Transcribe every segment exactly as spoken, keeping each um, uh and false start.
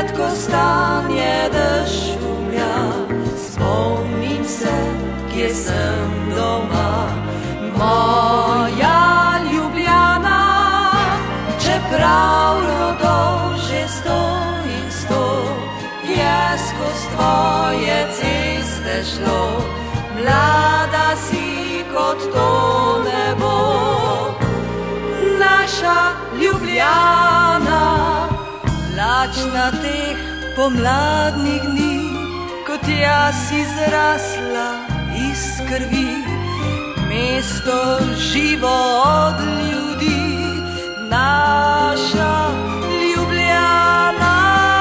redko stanje dešumlja, spomnim se, kje sem doma. Moja Ljubljana, čeprav rodo že sto in sto, je skoz tvoje ceste šlo. Mlada si kot to nebo, naša Ljubljana, lačna teh pomladnih dni, kot jaz izrasla iz krvi. Mesto živo od ljudi, naša Ljubljana.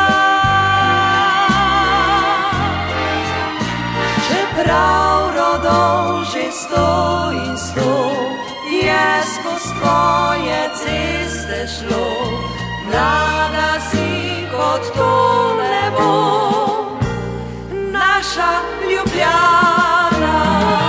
Čeprav rodo že sto in sto, je skoz tvoje ceste šlo. Mlada si kot to nebo, naša Ljubljana.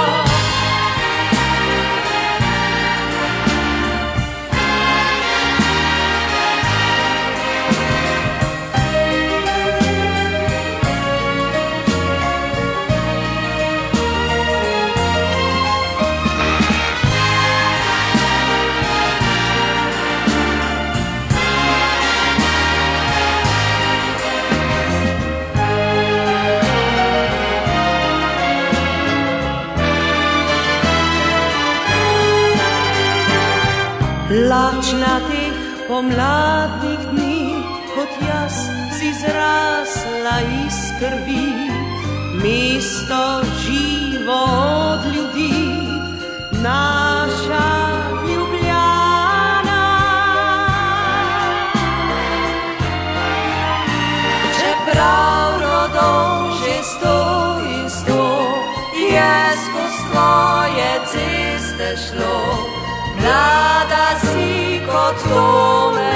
Lačna teh pomladnih dni, kot jaz si zrasla iz krvi. Mesto živo od ljudi, naša Ljubljana. Čeprav rodo že sto in sto, je skoz tvoje ceste šlo. Mlada si kot to nebo.